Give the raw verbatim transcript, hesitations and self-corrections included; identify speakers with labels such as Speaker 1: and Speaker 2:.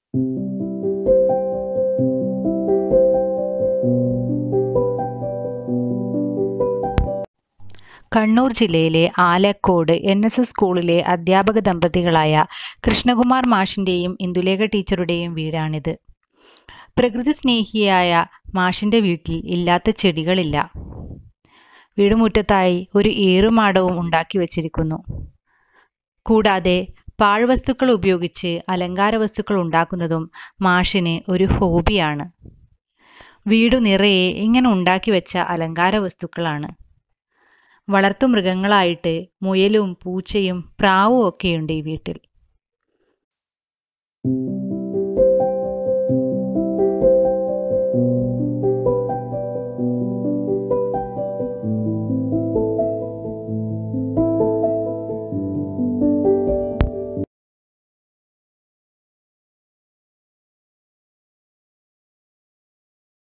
Speaker 1: കണ്ണൂർ ജില്ലയിലെ Alakode N S S സ്കൂളിലെ അധ്യാപക ദമ്പതികളായ കൃഷ്ണകുമാർ മാഷിൻ്റെയും ഇന്ദുലേഖ ടീച്ചറുടെയും വീടാണിത്. പ്രകൃതി സ്നേഹിയായ മാഷിൻ്റെ വീട്ടിൽ ഇല്ലാത്ത ചെടികളില്ല. വീടുമുറ്റത്തായി ഒരു ഏറുമാടവും ഉണ്ടാക്കി വച്ചിരിക്കുന്നു. കൂടാതെ പാഴ്വസ്തുക്കൾ ഉപയോഗിച്ച് അലങ്കാര വസ്തുക്കൾ ഉണ്ടാക്കുന്നതും മാഷിന് ഒരു ഹോബിയാണ്. വീടു നിറയെ ഇങ്ങനെ ഉണ്ടാക്കി വെച്ച അലങ്കാര വസ്തുക്കളാണ്. വളർത്തുമൃഗങ്ങളായിട്ട് മുയലും പൂച്ചയും പ്രാവും ഒക്കെയുണ്ട് ഈ വീട്ടിൽ.